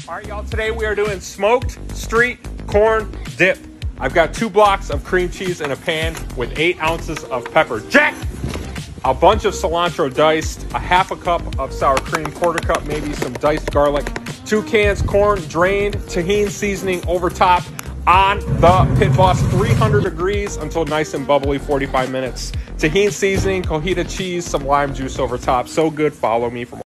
All right, y'all, today we are doing smoked street corn dip. I've got 2 blocks of cream cheese in a pan with 8 ounces of pepper jack, a bunch of cilantro diced, a half a cup of sour cream, quarter cup maybe some diced garlic, 2 cans corn drained, tahini seasoning over top on the Pit Boss 300 degrees until nice and bubbly, 45 minutes. Tahini seasoning, cojita cheese, some lime juice over top. So good. Follow me for more.